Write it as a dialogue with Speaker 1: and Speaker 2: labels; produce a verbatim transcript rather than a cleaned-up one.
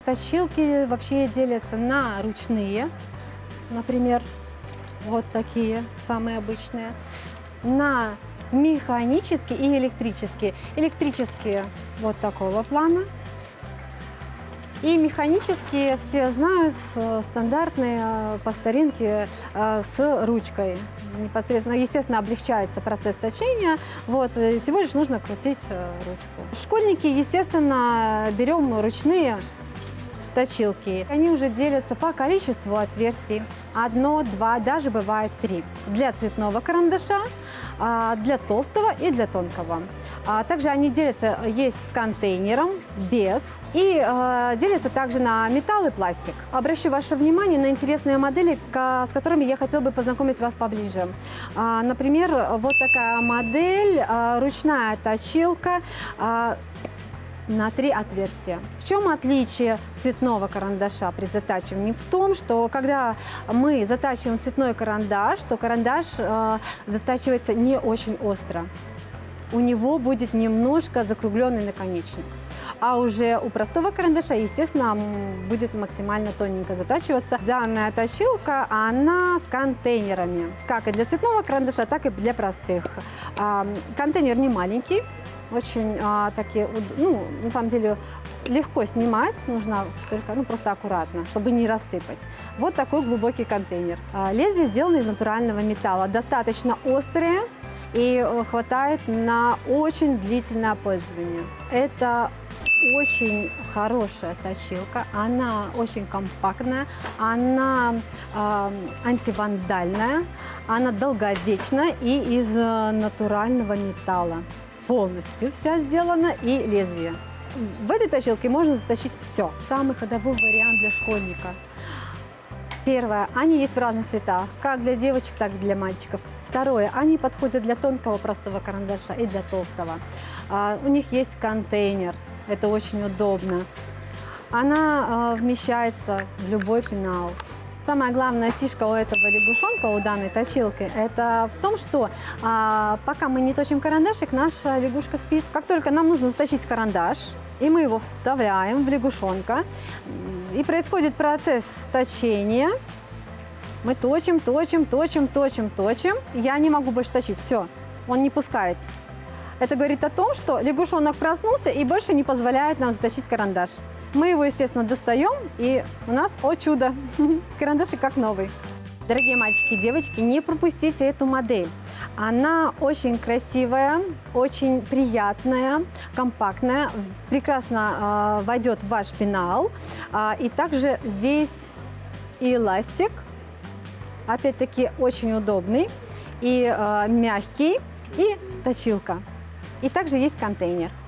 Speaker 1: точилки вообще делятся на ручные, например, вот такие, самые обычные, на механические и электрические. Электрические вот такого плана. И механические все знают, стандартные по старинке с ручкой. Непосредственно, естественно, облегчается процесс точения. Вот, всего лишь нужно крутить ручку. Школьники, естественно, берем ручные точилки. Они уже делятся по количеству отверстий. Одно, два, даже бывает три. Для цветного карандаша, для толстого и для тонкого. Также они делятся, есть с контейнером, без. И э, делятся также на металл и пластик. Обращу ваше внимание на интересные модели, с которыми я хотела бы познакомить вас поближе. А, например, вот такая модель, а, ручная точилка а, на три отверстия. В чем отличие цветного карандаша при затачивании? В том, что когда мы затачиваем цветной карандаш, то карандаш а, затачивается не очень остро. У него будет немножко закругленный наконечник. А уже у простого карандаша, естественно, будет максимально тоненько затачиваться. Данная точилка, она с контейнерами, как и для цветного карандаша, так и для простых. Контейнер не маленький, очень такие, ну, на самом деле, легко снимать, нужно только, ну, просто аккуратно, чтобы не рассыпать. Вот такой глубокий контейнер. Лезвие сделано из натурального металла, достаточно острое и хватает на очень длительное пользование. Это очень хорошая точилка, она очень компактная, она э, антивандальная, она долговечная и из э, натурального металла. Полностью вся сделана и лезвие. В этой точилке можно заточить все. Самый ходовой вариант для школьника. Первое, они есть в разных цветах, как для девочек, так и для мальчиков. Второе, они подходят для тонкого простого карандаша и для толстого. А, у них есть контейнер. Это очень удобно. Она э, вмещается в любой пенал. Самая главная фишка у этого лягушонка, у данной точилки, это в том, что э, пока мы не точим карандашик, наша лягушка спит. Как только нам нужно заточить карандаш, и мы его вставляем в лягушонка, и происходит процесс точения, мы точим, точим, точим, точим, точим. Я не могу больше точить. Все, он не пускает. Это говорит о том, что лягушонок проснулся и больше не позволяет нам заточить карандаш. Мы его, естественно, достаем, и у нас, о чудо, карандашик как новый. Дорогие мальчики и девочки, не пропустите эту модель. Она очень красивая, очень приятная, компактная, прекрасно э, войдет в ваш пенал. Э, и также здесь и эластик, опять-таки очень удобный, и э, мягкий, и точилка. И также есть контейнер.